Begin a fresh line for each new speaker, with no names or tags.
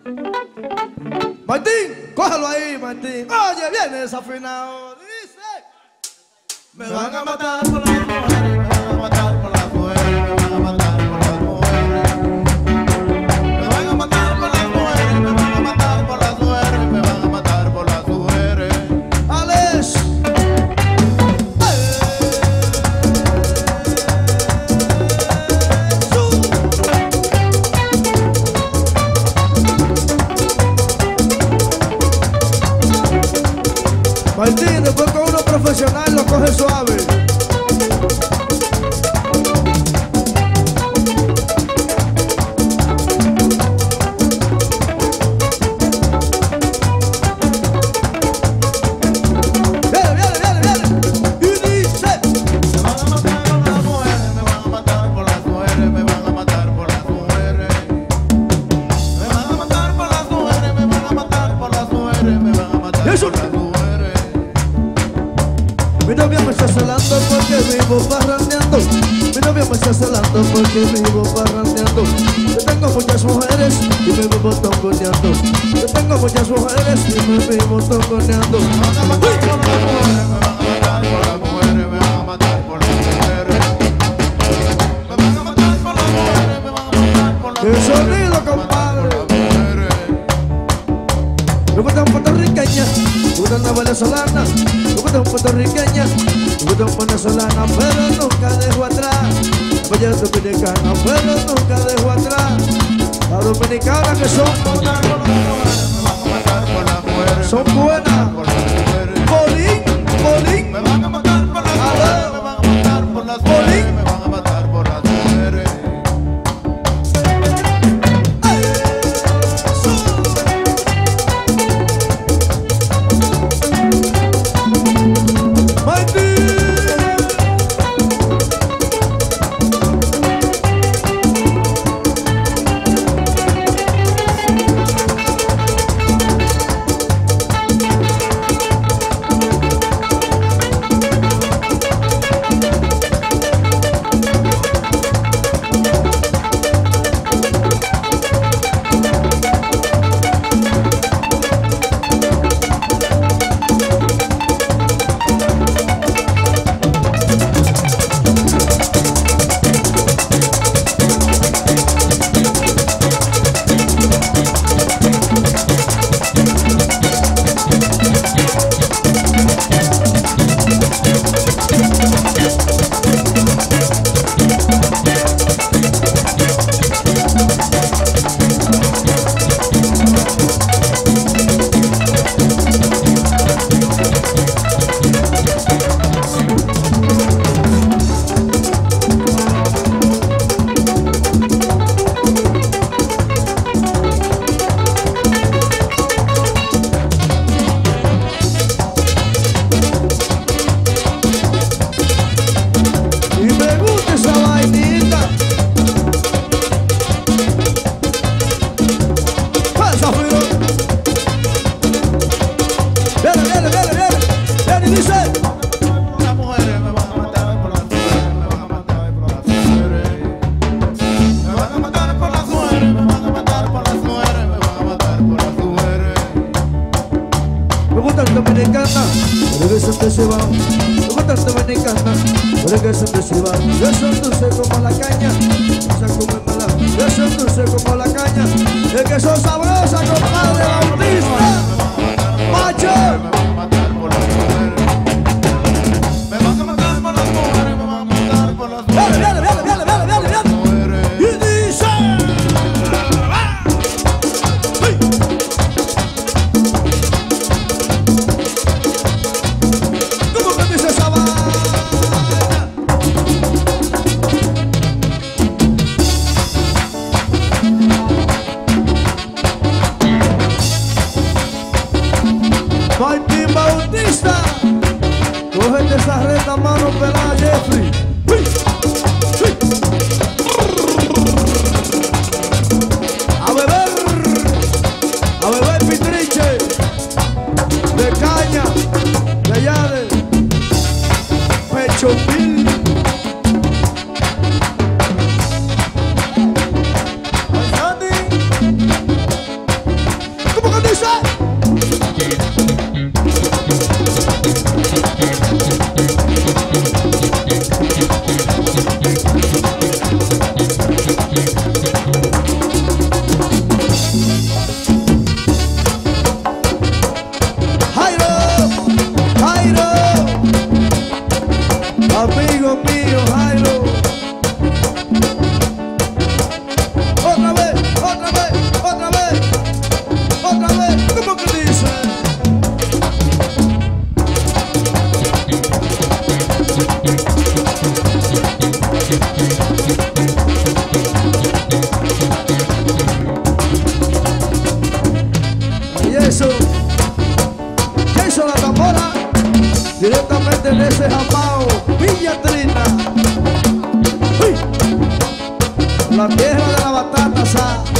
Martín, cógelo ahí, Martín. Oye, viene desafinado. Dice: me van a matar por las mujeres, me van a matar por las mujeres, me van a matar por las mujeres. Me van a matar por las mujeres, me van a matar por las mujeres, me van a matar por las mujeres. Alex. Martín, después con uno profesional lo coge suave. Mi novia me está celando porque vivo parrandeando. Mi novia me está celando porque vivo parrandeando. Yo tengo muchas mujeres y me vivo tongoneando. Yo tengo muchas mujeres y me vivo tongoneando. Me van a matar por las mujeres, me van a matar por las mujeres, me van a matar por las mujeres. Me van a matar por las mujeres, me van a matar por las mujeres. ¡Qué sonido, compadre! Me gustan puertorriqueñas, me gustan las venezolanas. Me gustan puertorriqueñas, me gustan venezolanas, pero nunca dejo atrás. La bella dominicana, pero nunca dejo atrás. La dominicana que son buenas, son buenas. Bolín, bolín, me van a matar por las mujeres, me van a matar por las mujeres, me van a matar por las mujeres. Dominicana, pero que siempre se va. Me gusta dominicana, pero que siempre se va. Yo soy dulce como la caña, esa comérmela. Yo soy dulce como la caña, el que son sabrosa, compadre Bautista. Macho. Me van a matar por las mujeres, me van a matar por las mujeres. Viene, viene, viene, viene, viene, viene. Y dice. directamente de ese Japao, Villa Trina. ¡Uy! La tierra de la batata, ¿sabes?